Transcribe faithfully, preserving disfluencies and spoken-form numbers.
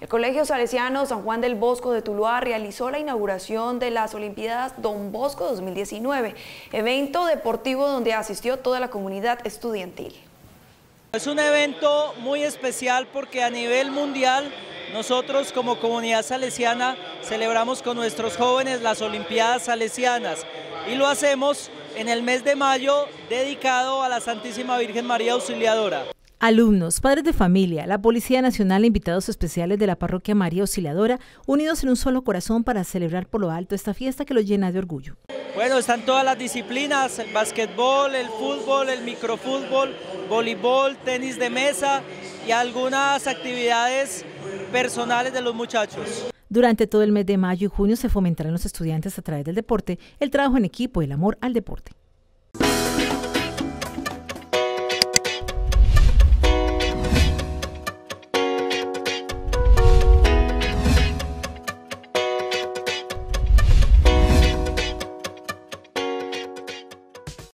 El Colegio Salesiano San Juan del Bosco de Tuluá realizó la inauguración de las Olimpiadas Don Bosco dos mil diecinueve, evento deportivo donde asistió toda la comunidad estudiantil. Es un evento muy especial porque a nivel mundial nosotros como comunidad salesiana celebramos con nuestros jóvenes las Olimpiadas Salesianas y lo hacemos en el mes de mayo dedicado a la Santísima Virgen María Auxiliadora. Alumnos, padres de familia, la Policía Nacional e invitados especiales de la Parroquia María Auxiliadora, unidos en un solo corazón para celebrar por lo alto esta fiesta que los llena de orgullo. Bueno, están todas las disciplinas, el básquetbol, el fútbol, el microfútbol, voleibol, tenis de mesa y algunas actividades personales de los muchachos. Durante todo el mes de mayo y junio se fomentará en los estudiantes a través del deporte el trabajo en equipo y el amor al deporte.